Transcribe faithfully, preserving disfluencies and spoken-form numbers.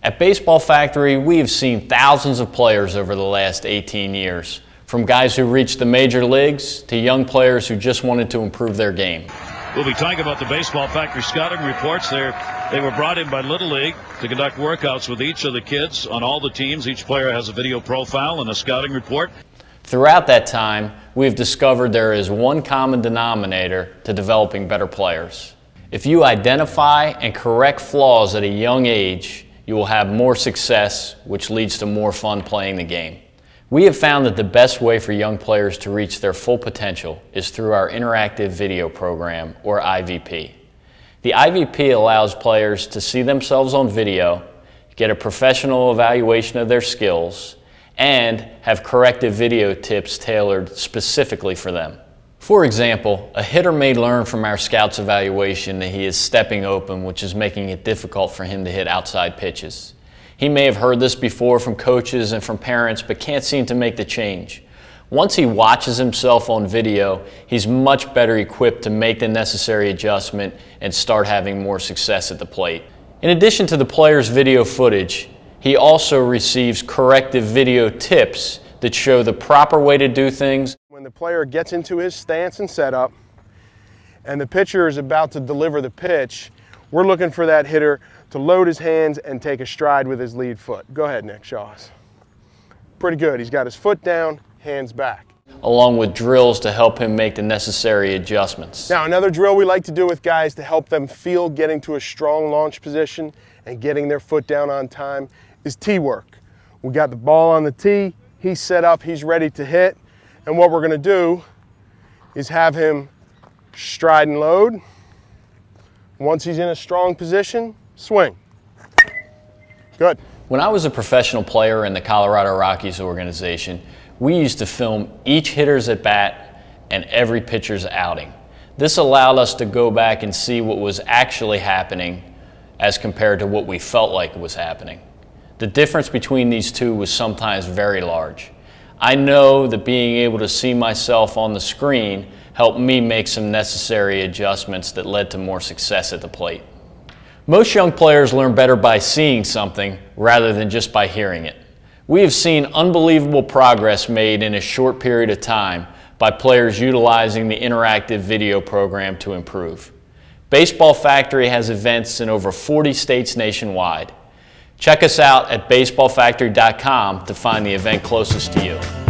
At Baseball Factory, we have seen thousands of players over the last eighteen years, from guys who reached the major leagues to young players who just wanted to improve their game. We'll be talking about the Baseball Factory scouting reports. They're, they were brought in by Little League to conduct workouts with each of the kids on all the teams. Each player has a video profile and a scouting report. Throughout that time, we've discovered there is one common denominator to developing better players. If you identify and correct flaws at a young age, you will have more success, which leads to more fun playing the game. We have found that the best way for young players to reach their full potential is through our interactive video program, or I V P. The I V P allows players to see themselves on video, get a professional evaluation of their skills, and have corrective video tips tailored specifically for them. For example, a hitter may learn from our scout's evaluation that he is stepping open, which is making it difficult for him to hit outside pitches. He may have heard this before from coaches and from parents, but can't seem to make the change. Once he watches himself on video, he's much better equipped to make the necessary adjustment and start having more success at the plate. In addition to the player's video footage, he also receives corrective video tips that show the proper way to do things. When the player gets into his stance and setup, and the pitcher is about to deliver the pitch, we're looking for that hitter to load his hands and take a stride with his lead foot. Go ahead, Nick, show us. Pretty good. He's got his foot down, hands back. Along with drills to help him make the necessary adjustments. Now, another drill we like to do with guys to help them feel getting to a strong launch position and getting their foot down on time is tee work. We got the ball on the tee, he's set up, he's ready to hit, and what we're going to do is have him stride and load. Once he's in a strong position, swing. Good. When I was a professional player in the Colorado Rockies organization, we used to film each hitter's at bat and every pitcher's outing. This allowed us to go back and see what was actually happening as compared to what we felt like was happening. The difference between these two was sometimes very large. I know that being able to see myself on the screen helped me make some necessary adjustments that led to more success at the plate. Most young players learn better by seeing something rather than just by hearing it. We have seen unbelievable progress made in a short period of time by players utilizing the interactive video program to improve. Baseball Factory has events in over forty states nationwide. Check us out at baseball factory dot com to find the event closest to you.